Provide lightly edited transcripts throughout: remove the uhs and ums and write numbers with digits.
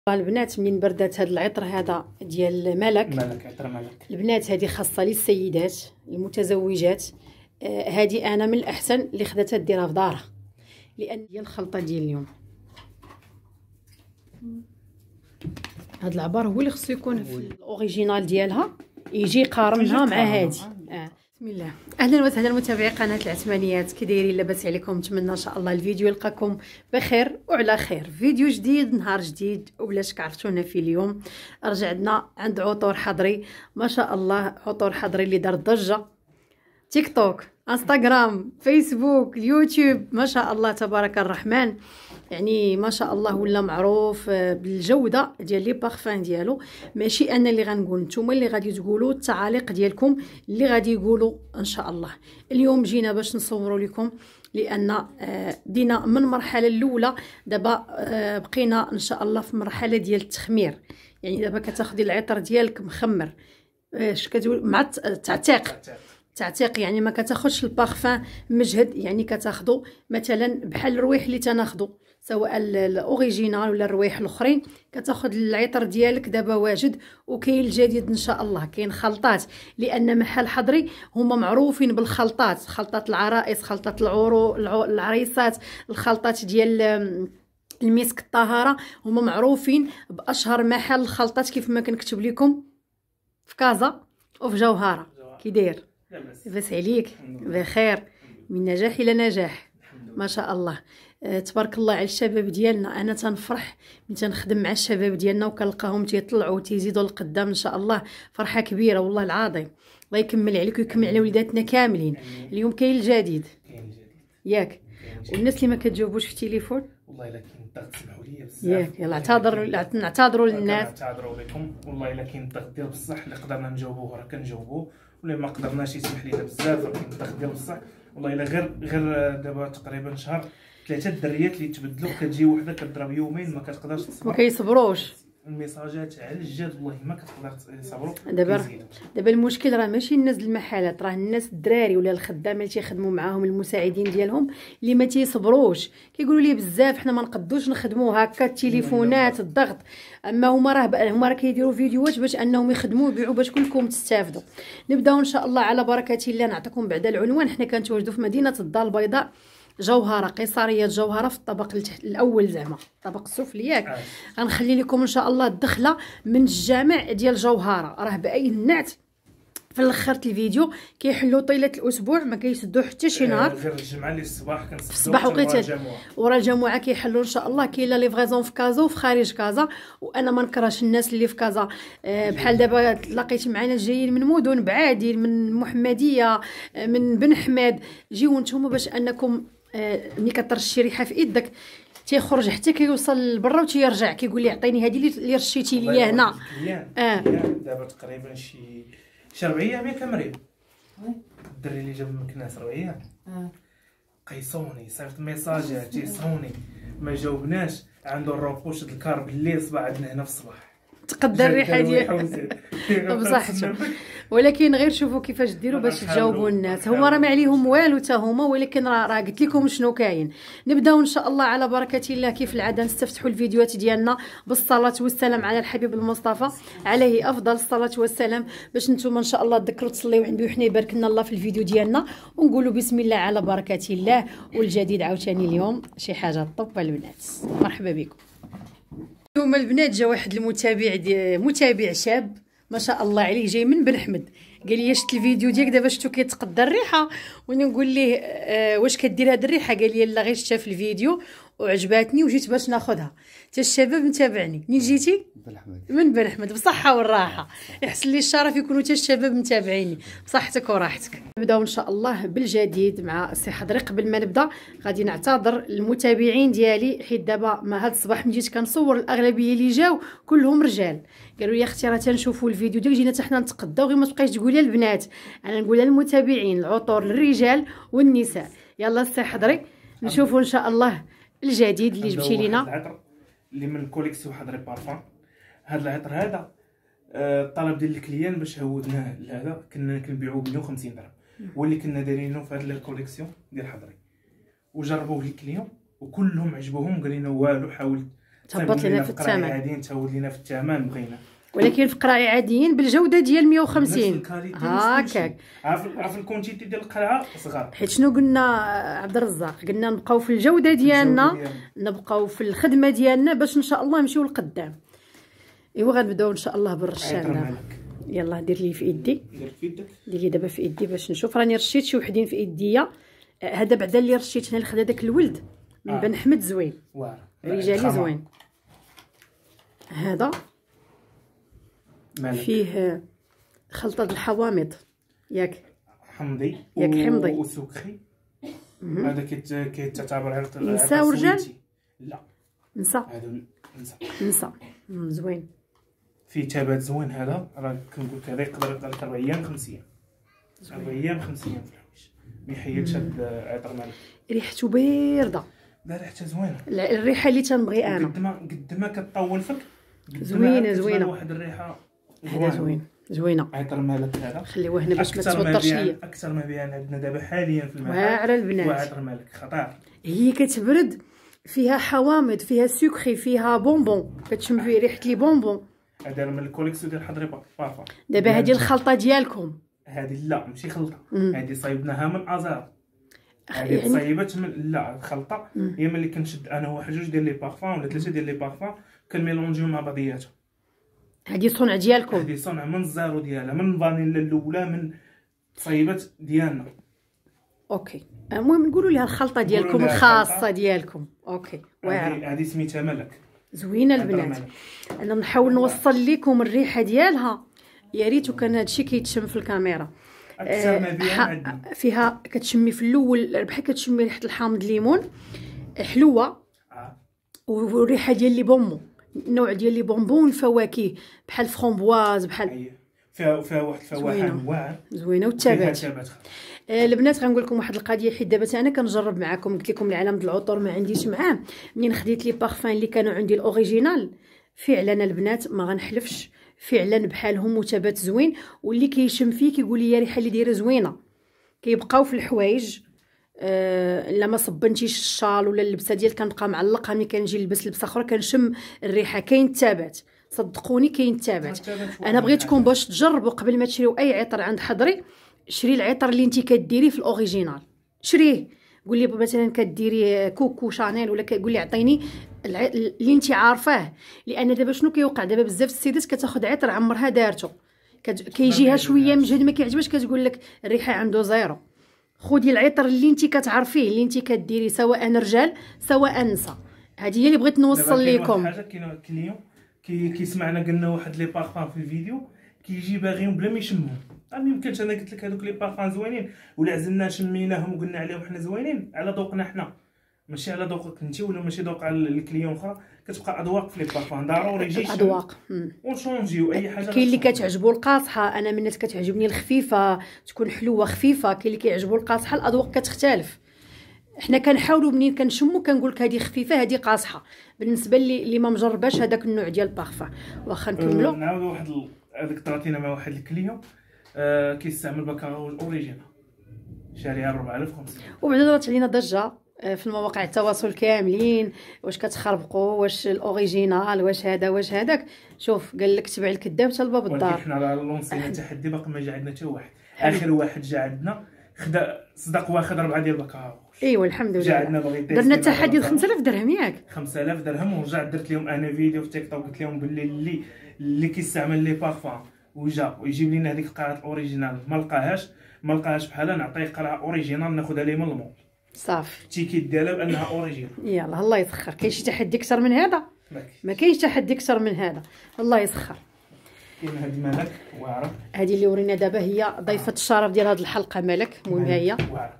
البنات منين بردات هذا العطر هذا ديال ملك عطر ملك البنات، هذه خاصه للسيدات المتزوجات. هذه انا من الاحسن اللي خداتها ديرها في دارها، لان هي الخلطه ديال اليوم. هذا العبار هو اللي خصو يكون في الاوريجينال ديالها، يجي قارنها مع هذه. بسم الله. اهلا وسهلا متابعي قناه العثمانيات، كي دايرين؟ لاباس عليكم؟ نتمنى ان شاء الله الفيديو يلقاكم بخير وعلى خير. فيديو جديد، نهار جديد، وبلا شك عرفتونا في اليوم رجعنا عند عطور حضري. ما شاء الله عطور حضري اللي دار ضجه، تيك توك، انستغرام، فيسبوك، اليوتيوب، ما شاء الله تبارك الرحمن. يعني ما شاء الله ولا معروف بالجوده ديال لي بارفان ديالو. ماشي انا اللي غنقول، نتوما اللي غادي تقولوا، التعاليق ديالكم اللي غادي يقولوا ان شاء الله. اليوم جينا باش نصوروا لكم، لان دينا من المرحله الاولى، دابا بقينا ان شاء الله في مرحله ديال التخمير. يعني دابا كتاخدي العطر ديالك مخمر، اش كتقول مع تعتيق، يعني ما كتاخدش البارفان مجهد، يعني كتاخدو مثلا بحال الرويح اللي تناخدو، سواء الاوريجينال ولا الرويح الاخرين. كتاخد العطر ديالك دابا واجد، وكاين الجديد ان شاء الله، كاين خلطات، لان محل حضري هما معروفين بالخلطات، خلطات العرائس، خلطات العريسات، الخلطات ديال المسك، الطهاره، هما معروفين باشهر محل خلطات. كيف ما كنكتب لكم في كازا وفي جوهره. كي داير؟ لاباس عليك؟ بخير، من نجاح الى نجاح، ما شاء الله. تبارك الله على الشباب ديالنا. انا تنفرح ملي تنخدم مع الشباب ديالنا وكنلقاهم تيطلعوا وتيزيدوا لقدام ان شاء الله. فرحه كبيره والله العظيم. الله يكمل عليك ويكمل على وليداتنا كاملين. اليوم كاين الجديد ياك، والناس اللي ما كتجاوبوش في التليفون والله الا كاين الضغط، سمحوا لي بزاف ياك. يلا نعتذروا للناس، نعتذروا لكم. والله الا كاين الضغط ديال بصح، اللي قدرنا نجاوبوه راه كنجاوبوه، ولا ما قدرناش يسمح لينا بزاف. راه كاين الضغط ديال بصح. والله الا غير دابا تقريبا شهر 3 الدريات اللي تبدلوا، كتجي وحده كضرب يومين ما كتقدرش تصبر، ما كيصبروش. الميساجات على الجد والله ما كتقدر يصبروا. دابا المشكل راه ماشي الناس المحلات، راه الناس الدراري ولا الخدامه اللي تيخدموا معاهم، المساعدين ديالهم اللي ما تيصبروش. كيقولوا لي بزاف حنا ما نقدوش نخدموا هكا، التليفونات، الضغط. اما هما راه كيديروا فيديوهات باش انهم يخدموا ويبيعوا باش كلكم تستافدوا. نبداو ان شاء الله على بركه الله. نعطيكم بعدا العنوان. حنا كنتواجدوا في مدينه الدار البيضاء، جوهره، قيصريه جوهره، في الطبق الاول، زعما الطبق السفلي ياك. غنخلي لكم ان شاء الله الدخله من الجامع ديال جوهره، راه باينات في الاخر الفيديو. كيحلوا طيله الاسبوع، ما كيسدوا حتى شي نهار. غير الجمعه اللي الصباح كنسدوا في الصباح وقيت ورا الجمعه كيحلوا ان شاء الله. كاين لا ليفريزون في كازا وفي خارج كازا. وانا ما نكرهش الناس اللي في كازا، بحال دابا لقيت معنا جايين من مدن بعادين، من محمديه، من بن حماد. جيو نتوما باش انكم ملي كترشي ريحه في يدك تيخرج حتى كيوصل لبرا وتيرجع كيقول لي عطيني هذه اللي رشيتي ليا هنا. دابا تقريبا شي 4 ايام ياك مريم، الدري اللي جاب من مكناس 4 ايام قيصوني، صيفط ميساجات تيصوني ما جاوبناش. عنده الروبو شد الكار بالليل، صباح عندنا هنا في الصباح تقدر الريحه ديال بصحتهم. ولكن غير شوفوا كيفاش ديروا باش تجاوبوا الناس. هما راه ما عليهم والو حتى هما، ولكن راه قلت لكم شنو كاين. نبداو ان شاء الله على بركه الله. كيف العاده نستفتحوا الفيديوهات ديالنا بالصلاه والسلام على الحبيب المصطفى عليه افضل الصلاه والسلام، باش نتوما ان شاء الله تذكروا تصليو عنده وحنا يبارك لنا الله في الفيديو ديالنا، ونقولوا بسم الله على بركه الله. والجديد عاوتاني اليوم شي حاجه طب البنات. مرحبا بكم. اليوم البنات جا واحد متابع شاب ما شاء الله عليه، جاي من بن حمد. قال لي شفت الفيديو ديالك دابا شفتو كيتقدى الريحه، وانا نقول ليه واش كدير هاد الريحه؟ قال لي لا غير شفتها في الفيديو وعجباتني وجيت باش ناخذها. حتى الشباب متابعني. منين جيتي؟ من بن حمد. بصحه والراحه، يحسن لي الشرف يكونوا حتى الشباب متابعيني بصحتك وراحتك. نبداو ان شاء الله بالجديد مع السي حضري. قبل ما نبدا غادي نعتذر المتابعين ديالي، حيت دابا ما هاد الصباح ملي جيت كنصور الاغلبيه اللي جاو كلهم رجال. قالوا لي اختي راه تنشوفوا الفيديو ديالك جينا حتى حنا نتقداو، غير ما تبقايش تقولي للبنات، انا نقولها للمتابعين، العطور للرجال والنساء. يلا السي حضري نشوفوا ان شاء الله الجديد اللي جبتي لينا. العطر اللي من كوليكسيون حضري بارفان. هذا العطر هذا الطلب ديال الكليان باش عودناه لهذا، كنا كنبيعوه ب 150 درهم، واللي كنا دايرينه في هذه الكوليكسيون ديال حضري، وجربوه الكليون وكلهم عجبوهم. قال لنا والو حاول تهبط لينا في الثمن عاديين، تهود لينا في الثمن بغينا، ولكن في قراعي عاديين بالجوده ديال 150 هكاك. عارف الكونتيتي ديال القرعه صغار. حيت شنو قلنا عبد الرزاق؟ قلنا نبقاو في الجوده ديالنا، نبقاو في الخدمه ديالنا باش ان شاء الله نمشيو لقدام. ايوا غنبداو ان شاء الله بالرشان دابا. يلا دير لي في يدي، دير لي دابا في يدي باش نشوف. راني رشيت شي وحدين في يديا. هذا بعدا اللي رشيت هنا اللي خدا داك الولد من بن حمد زوين، رجالي زوين. هذا فيه خلطه الحوامض ياك حمضي حمضي وسكري. هذا كيتعتبر على نسا ورجال. لا نسا، هذا نسا زوين. فيه تبات زوين. هذا راه كنقول لك هذا يقدر يطلع 4 ايام 5 ايام، 4 ايام 5 ايام في الحويج. ما يحيدش هاد عطر مالك. ريحته بارده. لا ريحتها زوينه، الريحه اللي تنبغي انا. قد ما كطول فيك زوينه واحد الريحه. هذا زوينه عطر مالك. هذا خليوه هنا باش ما تتوضرش ليا. اكثر ما بيان عندنا دابا حاليا في المحل واعره البنات. وعطر مالك خطير. هي كتبرد، فيها حوامض، فيها سكري، فيها بونبون، كتشم فيه ريحه لي بونبون. هذا من الكوليكسيون ديال حضري بارفا. دابا هذه الخلطه ديالكم. هذه لا ماشي خلطه، هذه صايبناها من ازار. هذه صايبات من لا الخلطه هي ملي كنشد انا واحد جوج ديال لي بارفان ولا 3 ديال لي بارفان كنميلونجيو مع بعضياتهم. هذه صنع ديالكم. هذه صنع من الزارو ديالها، من فانيلا الاولى، من صايبات ديالنا. اوكي المهم نقولوا لها الخلطه ديالكم الخاصه ديالكم. اوكي واعره. هذه سميتها ملك. زوينه البنات. انا نحاول نوصل لكم الريحه ديالها. يا ريت كان هادشي كيتشم في الكاميرا. فيها كتشمي في الاول بحال كتشمي ريحه الحامض الليمون حلوه. والريحه ديال لي بونبون، النوع ديال لي بونبون الفواكه بحال فرومبواز بحال فيها واحد الفواكه واعر زوينه. والتبات البنات غنقول لكم واحد القضيه، حيت دابا انا كنجرب معكم. قلت لكم العالم د العطور ما عنديش معاه. منين خديت لي بارفان اللي كانوا عندي الاوريجينال فعلا البنات ما غنحلفش، فعلا بحالهم وتبات زوين. واللي كيشم فيه كيقول لي ريحه اللي دايره زوينه. كيبقاو في الحوايج الا ما صبنتيش الشال ولا اللبسه ديال كنبقى معلقها. ملي كنجي نلبس لبسه اخرى كنشم الريحه. كاين التبات صدقوني، كاين التبات. انا بغيتكم باش تجربوا قبل ما تشريو اي عطر عند حضري. شري العطر اللي انت كديريه في الاوريجينال، شريه. قولي مثلا كديري كوكو شانيل ولا كقولي عطيني اللي انت عارفاه. لان دابا شنو كيوقع دابا بزاف السيدات كتاخذ عطر عمرها دارته، كيجيها شويه مجهد ما كيعجبش، كتقول لك الريحه عنده زيرو. خذي العطر اللي انت كتعرفيه، اللي انت كديري، سواء رجال سواء نساء. هذه هي اللي بغيت نوصل لكم. حاجه كاين كليون كيسمعنا قلنا واحد لي بارفان في الفيديو كيجي باغيهم بلا ما يشمهم. ما يمكنش. انا قلت لك هذوك لي بارفان زوينين ولا عزلنا شميناهم وقلنا عليهم حنا زوينين على ذوقنا حنا، ماشي على ذوقك انت ولا ماشي ذوق على الكليون اخرى. كتبقى اذواق في لي بارفان ضروري يجي اذواق ونشونجيو اي حاجه. كاين اللي كتعجبو القاصحه. انا من الناس كتعجبني الخفيفه، تكون حلوه خفيفه. كاين اللي كيعجبو القاصحه. الاذواق كتختلف. حنا كنحاولوا منين كنشمو كنقول لك هذه خفيفه هذه قاصحه. بالنسبه اللي ما مجرباش هذاك النوع ديال البارفان. واخا نكملوا. نعاودوا واحد هذيك طراتينا مع واحد الكليون كيستعمل بكاو اوريجينال، شاريها 4500. وبعدا دارت علينا ضجه في المواقع التواصل كاملين. واش كتخربقوا؟ واش الاوريجينال؟ واش هذا واش هذاك؟ شوف قال لك تبع الكذاب حتى لباب الدار. حنا راه لونسينا تحدي باقي ما جا عندنا حتى واحد. اخر واحد جا عندنا خدا صدق واخد 4 ديال البكاو. ايوا الحمد لله. جا عندنا بغي درنا تحدي ب 5000 درهم ياك. 5000 درهم. ورجعت درت لهم انا فيديو في تيك توك قلت لهم باللي اللي كيستعمل لي بارفان وجا ويجيب لنا هذيك القرعه الاوريجينال ما لقاهاش بحالها نعطيه قرعه اوريجينال ناخذها ليه من المول صافي. التيكيت ديالها بانها اوريجينال. يلا الله يسخر. كاين شي تحدي اكثر من هذا؟ ما كاينش تحدي اكثر من هذا. الله يسخر. كاين هذه ملك واعره. هذه اللي ورينا دابا هي ضيفه الشرف ديال هذه الحلقه ملك. المهم هي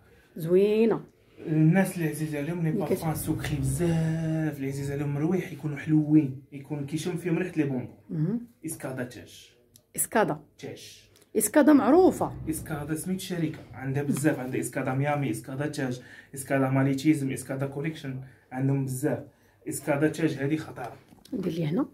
زوينه. الناس اللي عزيز عليهم لي بارفان سكري بزاف، اللي عزيز عليهم مرويح، يكونوا حلوين، يكون كيشم فيهم ريحه لي بونبون. اسكادا تاج. اسكادا معروفه. اسكادا سميت شركه عندها بزاف. عندها اسكادا ميامي، اسكادا تاج، اسكادا ماليتيزم، اسكادا كوليكشن، عندهم بزاف. اسكادا تاج هذه خطيره. ندير لي هنا.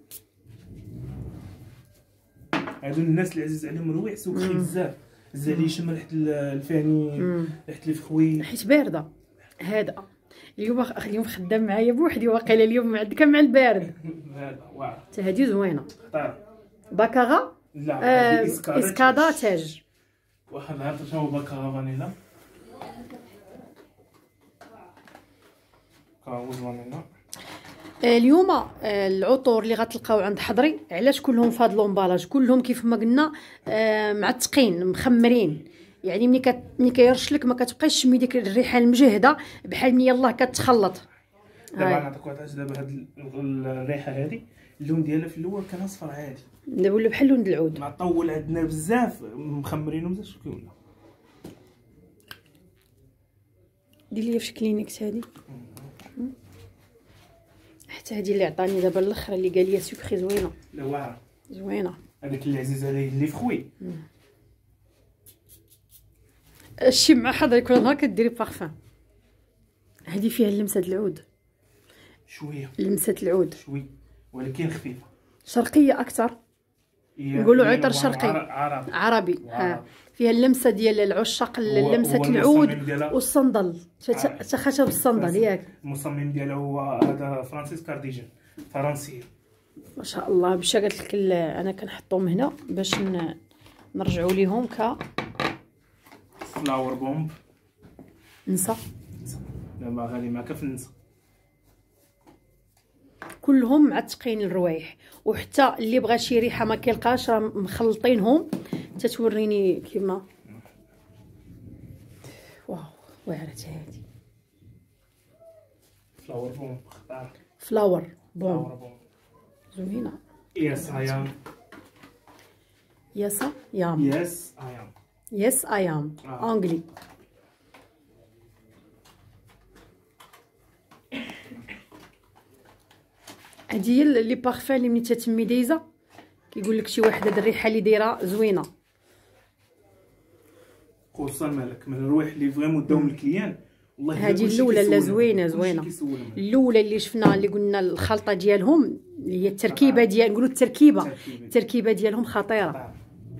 هادو الناس اللي عزيز عليهم مرويح سكري بزاف. اللي يشم ريحه الفاني، ريحه الفخوي، حيت بارده. هذا اليوم خدام معايا بوحدي واقيلا اليوم عندك مع البارد. واعر حتى هادي زوينه. خطير. باكاغا لا اسكادا تاج. واحد عرفت شنو هو باكاغا فانيلا. كاوز فانيلا. اليوم العطور اللي غتلقاو عند حضري علاش كلهم في هذا لومبالاج، كلهم كيف ما قلنا معتقين مخمرين، يعني ملي كيرش لك ما كتبقايش تشمي ديك الريحه المجهده بحال ملي يلاه كتخلط. دابا نعطيك واحد الحاجه، دابا هاد الريحه هادي اللون ديالها في الاول كان اصفر عادي، دابا ولا بحال لون العود. مع طول عندنا بزاف مخمرينو بزاف. شو كيولي دير ليا في كلينكس هادي، حتى هادي اللي عطاني دابا الاخر اللي قال لي سكري زوينه. لا واعره زوينه هذاك اللي عزيز عليه اللي فخوي. الشي مع حضرتك كل نهار كديري بارفان. هادي فيها لمسه العود شويه، لمسه العود شوي ولكن خفيفه، شرقيه اكثر، نقولوا عطر شرقي عربي. فيها اللمسه ديال العشاق، لمسه العود والصندل، حتى خشب الصندل ياك. المصمم ديالها هو هذا فرانسيس كارديجان فرنسي ما شاء الله. باش قالت لك انا كنحطهم هنا باش نرجعوا ليهم فلاور بومب. نسا دابا غادي معاك في النسا، كلهم معتقين الروايح، وحتى اللي بغى شي ريحه ما كيلقاش راه مخلطينهم. تتوريني كيما واو واعره هادي. فلاور بومب اختار فلاور بومب زوينه. يس اي ام. يس يام. يس اي ام. يس اي ام انجلي. هادي هي لي بارفان اللي ملي تتمي دايزه كيقول لك شي واحد هاد الريحه اللي دايره زوينه. خصوصا مالك من الروايح اللي فريمون داو من الكليان. والله هادي الاولى لا زوينه الاولى اللي شفنا اللي قلنا الخلطه ديالهم اللي هي التركيبه ديال نقولوا التركيبه ديالهم خطيره.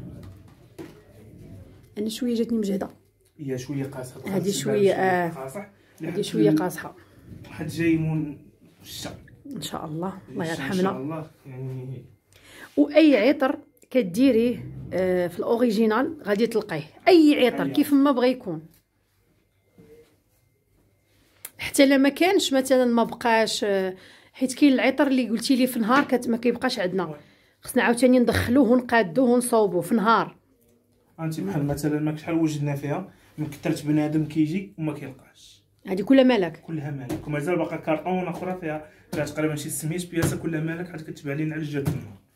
انا شويه جاتني مجهده، هي شويه قاصحه. هادي شويه هادي شويه قاصحه. واحد جاي من الشتا ان شاء الله الله يرحمنا ان شاء الله. يعني واي عطر كديريه في الاوريجينال غادي تلقيه، اي عطر كيف ما بغى يكون. حتى لا ما كانش مثلا ما بقاش، حيت كاين العطر اللي قلتي لي في نهار ما كيبقاش عندنا، خصنا عاوتاني ندخلوه ونقادوه ونصوبوه في نهار. انت بحال مثلا ما شحال وجدنا فيها من كثرت بنادم كيجي وما كيلقاش. هذه كلها مالك، كلها مالك، ومازال باقا كارطون اخرى فيها تقريبا شي 600 بياسه كلها مالك، حيت كتبع لينا على الجهه.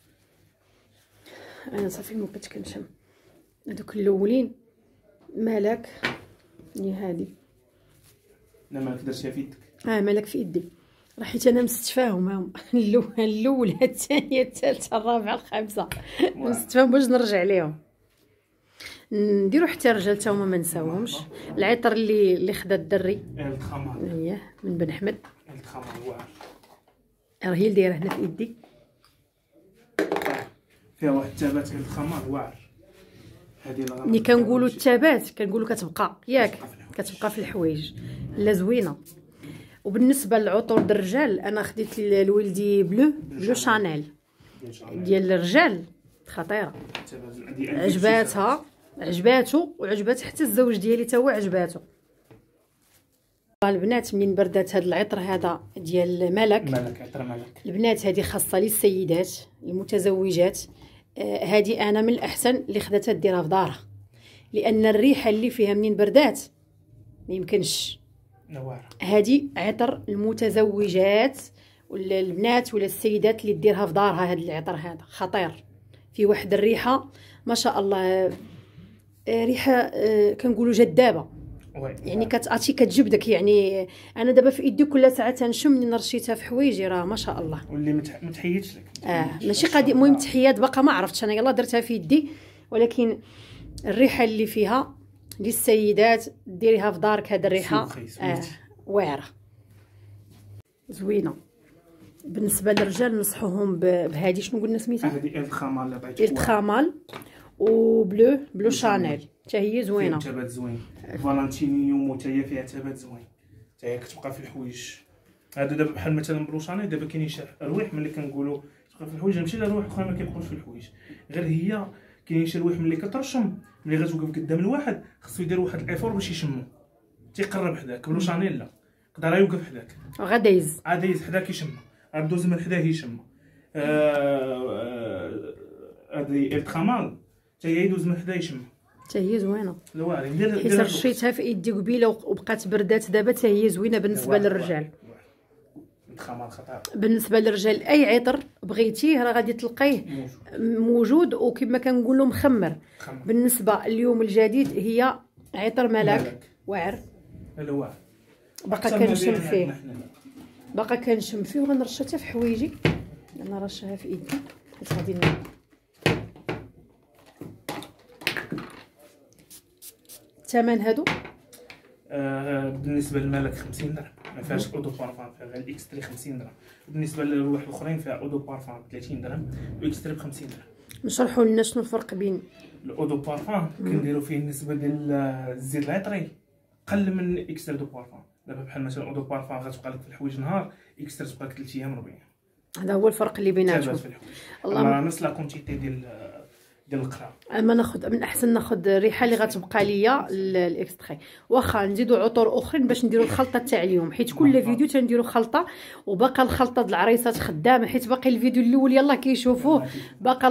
انا صافي ما بقيتش كنشم هذوك الاولين مالك. هي هذه لا مالك درتيها في يدك. مالك في يدي، راه حيت انا مستفاهم هاهم الاولى الثانيه الثالثه الرابعه الخامسه مستفاهم باش نرجع ليهم. نديرو حتى الرجال تا هما ما نساوهمش. العطر اللي خدا الدري الخمار من بن احمد، الخمار واعر، راه هي اللي دايره هنا في يدي، فيها واحد التابات الخمار واعر. هذه ملي كنقولوا التابات كنقولوا كتبقى ياك كتبقى في الحوايج. لا زوينه. وبالنسبه للعطور ديال الرجال انا خديت لولدي بلو شانيل ديال الرجال خطيره، عجباتو وعجبات حتى الزوج ديالي تا هو عجباتو. البنات منين بردات هذا العطر هذا ديال ملك عطر ملك، البنات هذه خاصه للسيدات المتزوجات. هذه انا من الاحسن اللي خداتها ديرها في دارها، لان الريحه اللي فيها منين بردات ما يمكنش. هذه عطر المتزوجات ولا البنات ولا السيدات اللي ديرها في دارها. هذا العطر هذا خطير، في واحد الريحه ما شاء الله، ريحه كنقولوا جذابه، يعني كتعطي كتجبدك. يعني انا دابا في يدي كل ساعه تنشم من رشيتها في حوايجي راه ما شاء الله. واللي ما تحيدش لك ماشي قادي المهم تحيات باقا ما عرفتش انا، يلاه درتها في يدي، ولكن الريحه اللي فيها للسيدات ديريها في دارك. هذه الريحه واعره زوينه. بالنسبه للرجال نصحوهم بهذه شنو قلنا سميتها؟ هذه الخمال اللي عطيتك، الخمال وبلو شانيل حتى هي زوينه، تبات زوين. فالنتينيوم حتى هي فيها تبات زوين. حتى هي كتبقى في الحوايج. هادو دابا بحال مثلا بلوشاني، دابا كاينين شي روايح ملي كنقولوا تبقى في الحوايج نمشي لروايح اخرى ما كيبقاوش في الحوايج، غير هي كاينين شي روايح ملي كترشم ملي غتوقف قدام الواحد خصو يدير واحد الايفور باش يشمو، تيقرب حداك. بلوشاني لا، يقدر يوقف حداك غادا يز عاد يز حداك يشمو، عاد دوز من حداه يشمو. هادي التخمال حتى هي يدوز من حداه يشمو، حتى هي زوينه. لا واعر ندير حيت رشيتها في يدي قبيله وبقات بردات دابا حتى هي زوينه بالنسبه للرجال. التخمال خطير بالنسبه للرجال اي عطر بغيتيه راه غادي تلقيه موجود، وكما كنقولوا مخمر. بالنسبه اليوم الجديد هي عطر ملاك واعر. لا واعر باقا كنشم فيه، باقا كنشم فيه وغنرشها حتى في حوايجي. انا رشها في يدي حيت غادي الثمن هادو. بالنسبه للملك 50 درهم، ما فيهاش اودو بارفان، فيها غير الاكستري 50 درهم. بالنسبه للواحد الاخرين فيها اودو بارفان 30 درهم والاكستري ب 50 درهم. نشرحوا لنا شنو الفرق بين الاودو بارفان كنديروا فيه النسبه ديال الزيت العطري قل من الاكستري دو بارفان. دابا بحال مثلا اودو بارفان غتبقى لك في الحوايج نهار، اكستري تبقى لك 3 ايام 4 ايام. هذا هو الفرق اللي بيناتهم. الله نفس لا كونتيتي ديال القرا. اما ناخذ من احسن ناخذ الريحه اللي غتبقى ليا الاكستري. واخا نزيدوا عطور اخرين باش نديروا الخلطه تاع اليوم، حيت كل فيديو تنديروا خلطه، وباقا الخلطه د العريسات خدامه، حيت باقي الفيديو الاول يلاه كيشوفوه. باقا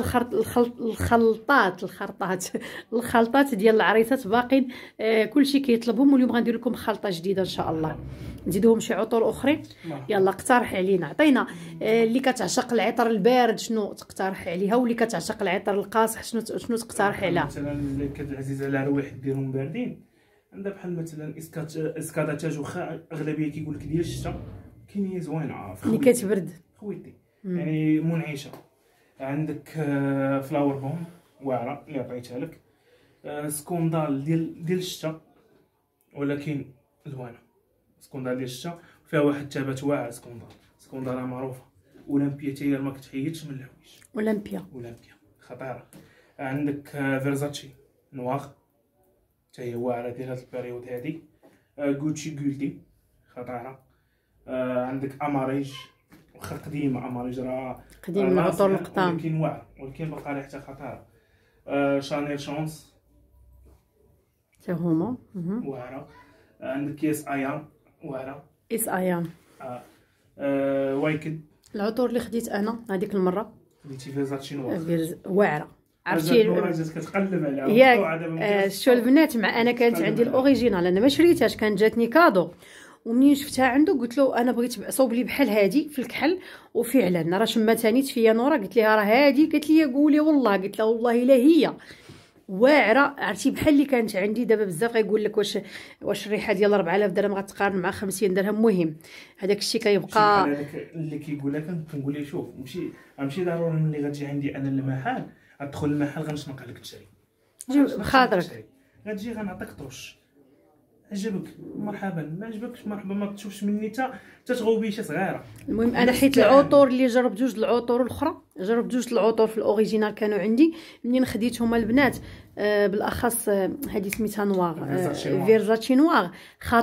الخلطات ديال العريسات باقين. كلشي كيطلبهم، واليوم غندير لكم خلطه جديده ان شاء الله. نزيدوهم شي عطور اخرين. يلا اقترح علينا، عطينا اللي كتعشق العطر البارد شنو تقترح عليها، واللي كتعشق العطر القاصح شنو تقترح عليها. مثلا اللي كتعزيز على روايح ديرهم باردين، عندها بحال مثلا اسكاداتاج، واخا اغلبيه كيقول لك ديال الشتا، كاينين زوينه اللي كتبرد خويتي يعني منعشه. عندك فلاور بوم واعره اللي عطيتها لك، سكوندال ديال الشتا ولكن زوينه. سكوندال ديال الشتا فيها واحد الثبات واعر. سكوندال معروفه. اولمبيا حتى هي ما كتحيدش من الحوايج. اولمبيا خطيره. عندك فيرزاتشي نواغ حتى هي واعره ديال هاد البيريود هادي. غوتشي غولدي خطيره. عندك اماريج، واخا قديمه اماريج راه قديم من العطور القدام، ولكن واعر، ولكن باقا ريحتها خطيره. شانيل شونس حتى هما واعره. عندك يس ايام واعره. اس ايام وايكد. العطور اللي خديت انا هذيك المره خديتي فيرزاتشي نواغ واعره. عرفتي كتقلب عليها ياك شو البنات. مع انا كانت عندي الاوريجينال، انا ما شريتهاش، كانت جاتني كادو. ومنين شفتها عنده قلت له انا بغيت صوب لي بحال هادي في الكحل. وفعلا راه شماتانيت فيا نورا، قلت لها راه هادي، قالت لي قولي والله، قلت لها والله لا هي واعره. عرفتي بحال اللي كانت عندي دابا بزاف غيقول لك واش الريحه ديال 4000 درهم غتقارن مع 50 درهم. مهم هذاك الشيء كيبقى اللي كيقول لك. كنقول ليه شوف ماشي ضروري ملي غتجي عندي انا المحل غتدخل المحل غنشنق عليك تشري بخاطرك، غتجي غنعطيك طرش. عجبك مرحبا، ما عجبكش مرحبا، ما تشوفش مني حتى تغوبيشه صغيره. المهم انا حيت العطور اللي جربت جوج العطور الاخرى، جربت جوج العطور في الاوريجينال كانوا عندي. منين خديتهم البنات بالاخص هذه سميتها نواغ، فيرزاتشي نواغ،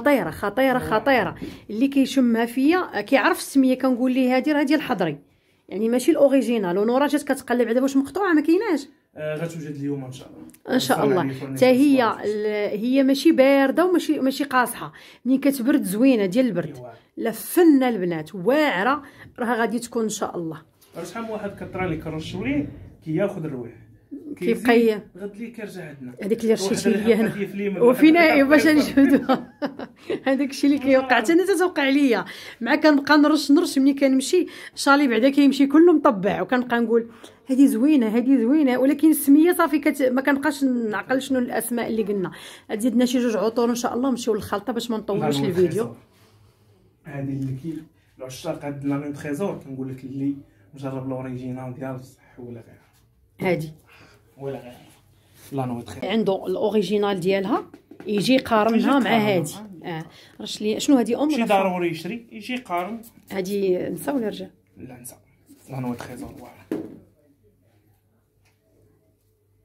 خطيره. اللي كيشمها فيا كيعرف السميه، كنقول ليه هذه راه ديال الحضري، يعني ماشي الاوريجينال. ونورا جات كتقلب على واش مقطوعه ما كايناش. غتوجد اليوم ان شاء الله. ان شاء الله. حتى هي ماشي بارده وماشي قاصحه، ملي كتبرد زوينه ديال البرد. لا فنه البنات واعره، راه غادي تكون ان شاء الله. شحال من واحد كطرى لي كرشوا ليه كياخذ الرواح كيبقى غد لي كيرجع عندنا. هذيك اللي رشيتي ليا هنا وفينا باش نجبدوها. هذاك الشيء اللي كيوقع حتى انا تتوقع ليا. مع كنبقى نرش ملي كنمشي شالي بعدا كيمشي كله مطبع، وكنبقى نقول هذه زوينه، ولكن السميه صافي ما كنبقاش نعقل شنو الاسماء اللي قلنا. زدنا شي جوج عطور ان شاء الله ونمشيو للخلطه باش ما نطولوش الفيديو. هذه اللي العشاق هاد لا ميم تريزور كنقول لك اللي مجرب الاوريجينال ديال بصح ولا غير هادي ولا غير لا نو تري. عنده الاوريجينال ديالها يجي قارنها مع هادي. رش لي شنو هادي ماشي ضروري يشري، يجي قارن. هادي نسا ولا رجع؟ لا نسا. لا نو تريزور واعره.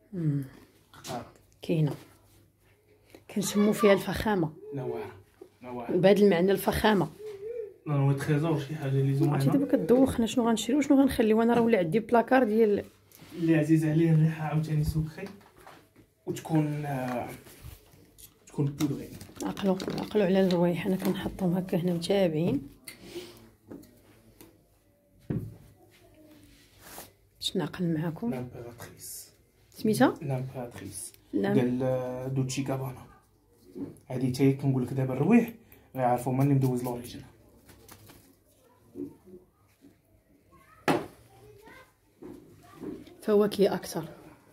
كاينه كنشمو فيها الفخامه. لا واعره، لا واعر بهذا المعنى الفخامه. نو تريزور شي حاجه اللي زوينه. عرفتي دابا كدوخنا شنو غنشري وشنو غنخليو. انا راه ولا عندي بلاكار ديال اللي عزيز عليه الريحه عاوتاني سكري وتكون بودغي. عقلوا على الروايح. انا كنحطهم هكا هنا متابعين. باش نعقل معاكم. لامبيراتريس سميتها لامبيراتريس ديال دوتشي غابانا. هادي تاهي كنقول لك دابا الروايح غيعرفوا ماني مدوز لوريجينال. فواكه اكثر،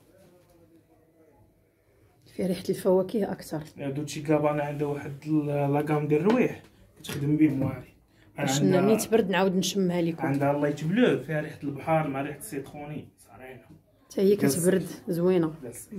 في ريحه الفواكه اكثر. دوتشي غابانا عنده واحد لاكام ديال الروايح كتخدم به مواري. باش ملي تبرد نعاود نشمها لكم. عندها لايت بلو فيها ريحه البحر مع ريحه السيتروني صراحه حتى هي كتبرد زوينه.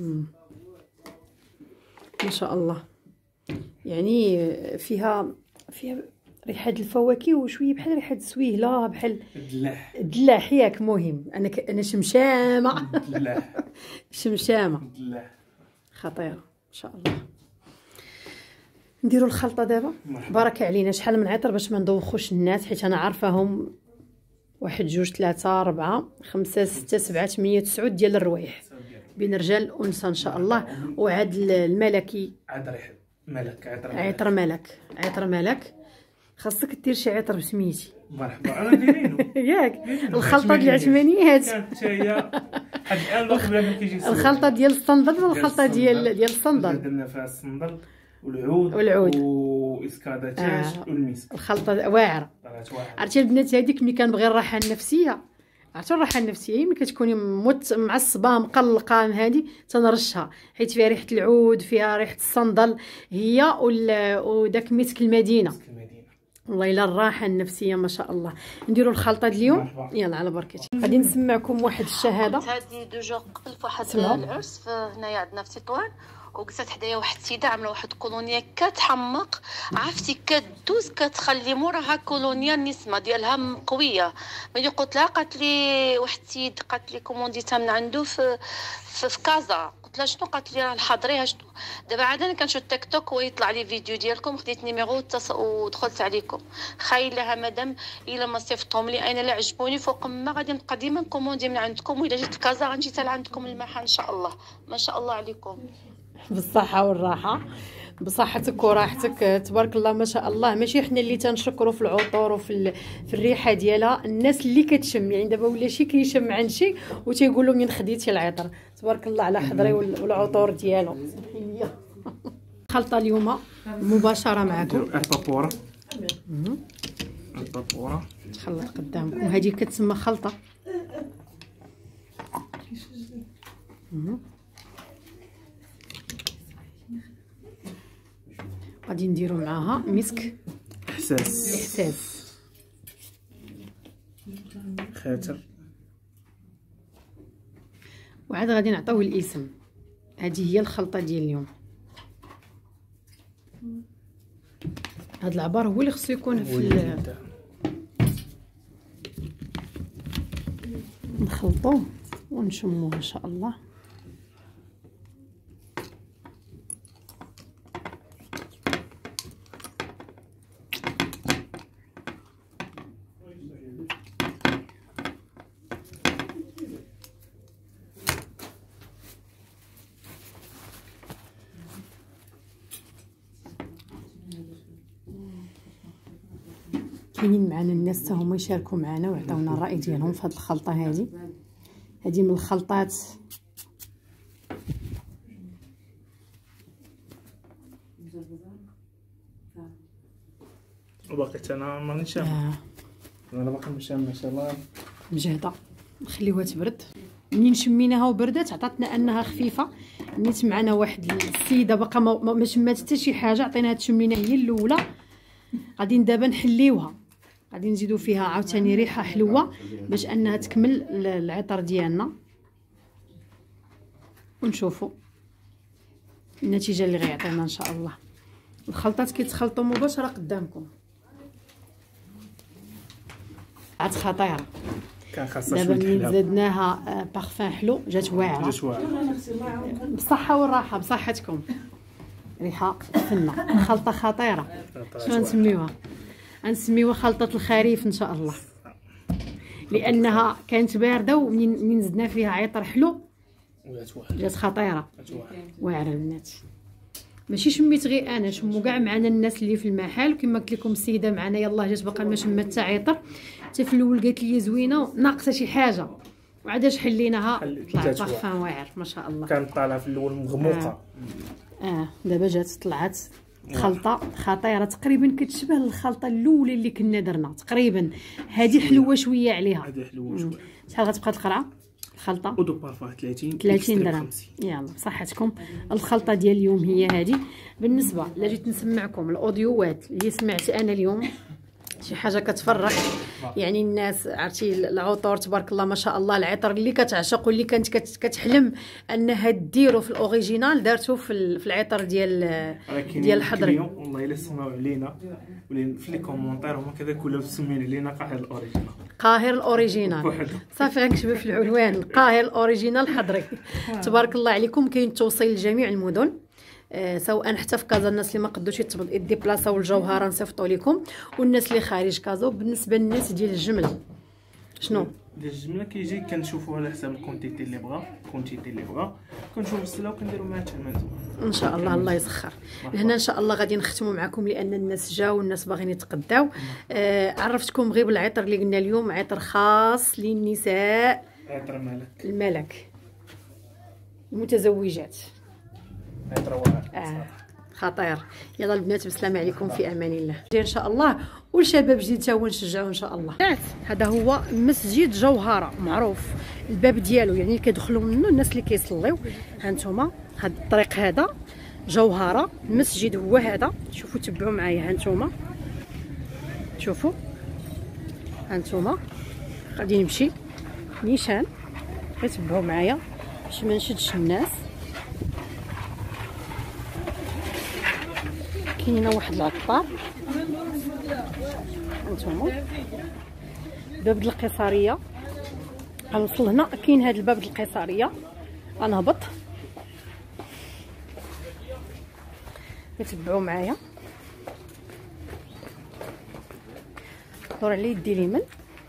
ما شاء الله. يعني فيها ريحه الفواكه وشويه بحال ريحه السويهله بحال الدلاح. ياك مهم. انا شمشامه شمشامه خطيره ما شاء الله. نديروا الخلطه دابا. بارك علينا. شحال من عطر باش ما ندوخوش الناس، حيت انا عارفاهم 1 2 3 4 5 6 7 8 9 ديال الروايح بين رجال وانثى ان شاء الله. وعاد الملكي عطر ملك خاصك دير شي عطر بسميتي. مرحبا انا دايرينو ياك الخلطه ديال العثمانيات. حتى هي حد الان قبل ما كيجي الخلطه ديال الصندل والخلطه ديال الصندل. درنا فيها الصندل والعود واسكاداتاج والمسك. الخلطه واعره. عرفتي البنات هذيك ملي كنبغي الراحه النفسيه، عرفتوا الراحه النفسيه ملي كتكوني معصبه مقلقه هذه تنرشها، حيت فيها ريحه العود فيها ريحه الصندل هي وداك مسك المدينه. والله الا الراحه النفسيه ما شاء الله. نديروا الخلطه اليوم. يلا على بركه. غادي نسمعكم واحد الشهاده. هذه 2 جور قبل فواحد العرس هنايا عندنا في تطوان، وجلست حدايا واحد السيده عامله واحد كولونيا كتحمق. عرفتي كدوز كتخلي موراها كولونيا النسمه ديالها قويه. ملي قلت لها قالت لي واحد السيد قالت لي كومونديتها من عنده في كازا. قلت لها شنو؟ قالت لي راه نحضريها شنو. دابا عاد انا كنشوف تيك توك ويطلع لي فيديو ديالكم، خديت نيميرو ودخلت عليكم. خايل لها مدام الا ما صيفطهم لي انا لا عجبوني فوق ما غادي نبقى ديما نكوموندي من عندكم، والا جيت لكازا غنجي حتى لعندكم المحل ان شاء الله. ما شاء الله عليكم. بالصحه والراحه، بصحتك وراحتك تبارك الله ما شاء الله. ماشي حنا اللي تنشكروا في العطور وفي الريحه ديالها، الناس اللي كتشم. يعني دابا ولا شي كيشم عن شي وتيقول له منين خديتي العطر. تبارك الله على حضري والعطور ديالو. الخلطه اليوم مباشره معكم. البابوره تخلط قدامكم. هذه كتسمى خلطه. غادي نديرو معاها مسك احساس خاتر، وعاد غادي نعطيوه الاسم. هذه هي الخلطه ديال اليوم. هذا العبار هو اللي خصو يكون في نخلطوه ونشموه ان شاء الله. كاينين معنا الناس حتى هما يشاركوا معنا ويعطيونا الراي ديالهم في هذه الخلطه. هذه من الخلطات وباقي انا ماني شام. انا باقي مشام ما شاء الله مجهده. نخليوها تبرد. منين شميناها وبردات عطاتنا انها خفيفه. نيت معنا واحد السيده باقا ما شمات حتى شي حاجه، عطيناها تشم لينا هي الاولى. غادي دابا نحليوها، غادي نزيدو فيها عاوتاني ريحه حلوه باش انها تكمل العطر ديالنا، ونشوفوا النتيجه اللي غيعطينا ان شاء الله. الخلطات كيتخلطوا مباشره قدامكم. عاد خطيره. كان خاصها دابا ملي زدناها بارفان حلو جات واعره. بالصحه والراحه بصحتكم. ريحه فنه، خلطه خطيره. شنو نسميوها خلطه الخريف ان شاء الله، لانها كانت بارده ومنين زدنا فيها عطر حلو جات خطيره واعره البنات. ماشي شميت غير انا، شمو كاع معنا الناس اللي في المحل. وكما قلت لكم السيده معنا يلاه جات باقا ما شمات حتى عطر، حتى في الاول قالت لي زوينه ناقصه شي حاجه، وعاد حليناها طلعت بارفان واعر ما شاء الله. كانت طالعه في الاول مغموقه دابا جات طلعت خلطه خطيره، تقريبا كتشبه الخلطه الاولى اللي كنا درنا تقريبا. هذه حلوه شويه عليها، هذه حلوه شويه. شحال غتبقى القرعه الخلطه؟ اودو بارفان 30 درهم. يلا بصحتكم. الخلطه ديال اليوم هي هذه. بالنسبه لا جيت نسمعكم الاوديوات اللي سمعت انا اليوم شي حاجه كتفرح، يعني الناس عرفتي العطور تبارك الله ما شاء الله، العطر اللي كتعشق واللي كانت كتحلم انها ديرو في الاوريجينال دارتو في العطر ديال الحضري. والله الا سمعوا علينا في لي كومونتير هما كذا ولاو مسمين علينا قاهر الاوريجينال. قاهر الاوريجينال صافي غنكتبها في العنوان، قاهر الاوريجينال حضري. تبارك الله عليكم. كاين التوصيل لجميع المدن، سواء حتى في كازا الناس اللي ما قدوش يديبلاصاو الجوهره نصيفطوا لكم، والناس اللي خارج كازا. وبالنسبه للناس ديال الجمله شنو ديال الجمله كيجي كنشوفوا على حساب الكونتيتي اللي بغا كنشوفوا السلا وكنديروا معاه الثمن ان شاء الله. الله يسخر. لهنا ان شاء الله غادي نختموا معكم لان الناس جاوا والناس باغيين يتقداو. عرفتكم غير بالعطر اللي قلنا اليوم، عطر خاص للنساء، عطر الملك المتزوجات. خطير. يلا البنات بسلامة عليكم في امان الله ان شاء الله. والشباب جديد تا هو نشجعوه ان شاء الله. هذا هو مسجد جوهره معروف، الباب ديالو يعني كيدخلوا منه الناس اللي كيصليو. ها نتوما هذا الطريق هذا جوهره، المسجد هو هذا. شوفوا تبعوا معايا، ها نتوما شوفوا، ها نتوما غادي نمشي نيشان، تبعوا معايا باش ما نشدش الناس. كاين هنا واحد العطار هانتوما، باب القيصريه. غنوصل هنا كاين هذا الباب القيصريه، غنهبط تبعوا معايا. دور على يدي اليمين.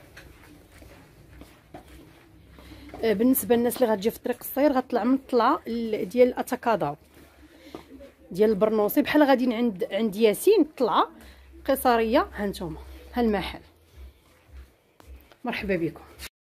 بالنسبه للناس اللي غتجي في طريق الصير غتطلع من الطلعه ديال اتاكاداو ديال البرنوصي، بحال غاديين عند ياسين طلعه قيصريه. ها نتوما ها المحل، مرحبا بكم.